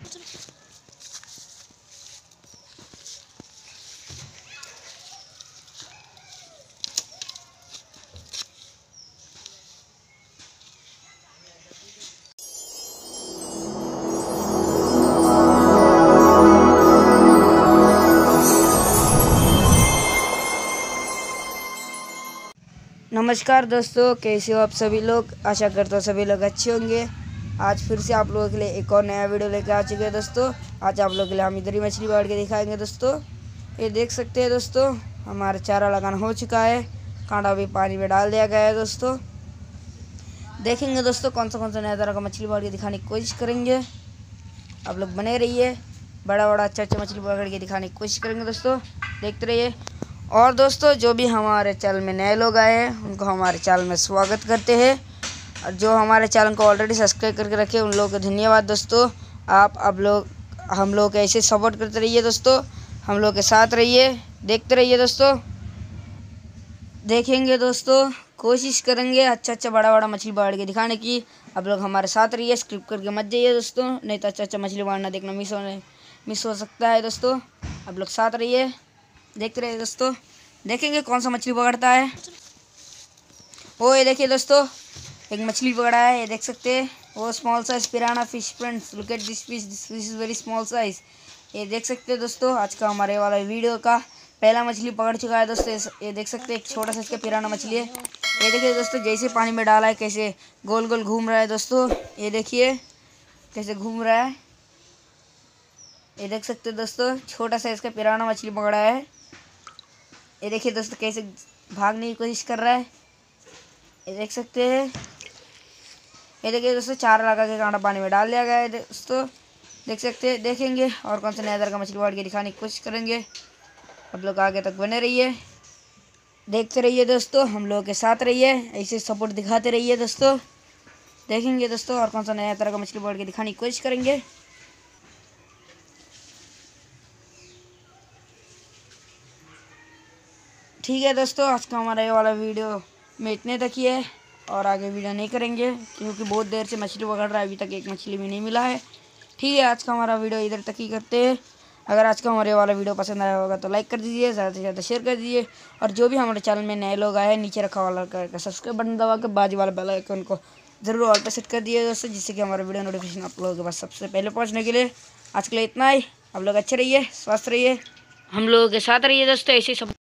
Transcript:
नमस्कार दोस्तों, कैसे हो आप सभी लोग। आशा करता हूँ सभी लोग अच्छे होंगे। आज फिर से आप लोगों के लिए एक और नया वीडियो लेकर आ चुके हैं दोस्तों। आज आप लोगों के लिए हम इधर ही मछली पकड़ के दिखाएंगे दोस्तों। ये देख सकते हैं दोस्तों, हमारा चारा लगाना हो चुका है। कांटा भी पानी में डाल दिया गया है दोस्तों। देखेंगे दोस्तों कौन सा नया तरह का मछली पकड़ के दिखाने की कोशिश करेंगे। आप लोग बने रहिए, बड़ा अच्छा मछली पकड़ के दिखाने की कोशिश करेंगे दोस्तों। देखते रहिए। और दोस्तों, जो भी हमारे चैनल में नए लोग आए हैं उनको हमारे चैनल में स्वागत करते हैं। और जो हमारे चैनल को ऑलरेडी सब्सक्राइब करके रखे उन लोगों को धन्यवाद दोस्तों। आप हम लोग ऐसे सपोर्ट करते रहिए दोस्तों, हम लोग के साथ रहिए, देखते रहिए दोस्तों। देखेंगे दोस्तों, कोशिश करेंगे अच्छा बड़ा मछली पकड़ के दिखाने की। आप लोग हमारे साथ रहिए, स्किप करके मत जाइए दोस्तों, नहीं तो अच्छा मछली पकड़ना देखना मिस हो सकता है दोस्तों। आप लोग साथ रहिए, देखते रहिए दोस्तों। देखेंगे कौन सा मछली पकड़ता है। वो ये देखिए दोस्तों, एक मछली पकड़ा है, ये देख सकते हैं। वो small size piranha fish friends, look at this fish is very small size. ये देख सकते हैं दोस्तों, आज का हमारे वाला वीडियो का पहला मछली पकड़ चुका है दोस्तों। ये देख सकते हैं, एक छोटा सा इसका पिराना मछली है। ये देखिए दोस्तों, जैसे पानी में डाला है कैसे गोल गोल घूम रहा है दोस्तों। ये देखिए कैसे घूम रहा है। ये देख सकते हैं दोस्तों, छोटा सा इसका पिराना मछली पकड़ा है। ये देखिए दोस्तों कैसे भागने की कोशिश कर रहा है, ये देख सकते हैं। ये देखिए दोस्तों, चारा लगा के कांटा पानी में डाल दिया गया है दोस्तों, देख सकते हैं। देखेंगे और कौन सा नया तरह का मछली पकड़ के दिखाने की कोशिश करेंगे। आप लोग आगे तक बने रहिए, देखते रहिए दोस्तों, हम लोगों के साथ रहिए, ऐसे सपोर्ट दिखाते रहिए दोस्तों। देखेंगे दोस्तों और कौन सा नया तरह का मछली पकड़ के दिखाने की कोशिश करेंगे। ठीक है दोस्तों, आज का हमारा ये वाला वीडियो में इतने तक ही है और आगे वीडियो नहीं करेंगे क्योंकि बहुत देर से मछली पकड़ रहा है, अभी तक एक मछली भी नहीं मिला है। ठीक है, आज का हमारा वीडियो इधर तक ही करते हैं। अगर आज का हमारे वाला वीडियो पसंद आया होगा तो लाइक कर दीजिए, ज़्यादा से ज़्यादा शेयर कर दीजिए। और जो भी हमारे चैनल में नए लोग आए हैं, नीचे रखा वाला करके सब्सक्राइब बटन दबा के बाजू वाला बेल आइकन को जरूर ऑल पे सेट कर दिए दोस्तों, जिससे कि हमारा वीडियो नोटिफिकेशन आप लोगों के पास सबसे पहले पहुँचने के लिए। आज के लिए इतना ही। आप लोग अच्छे रहिए, स्वस्थ रहिए, हम लोगों के साथ रहिए दोस्तों, ऐसे सब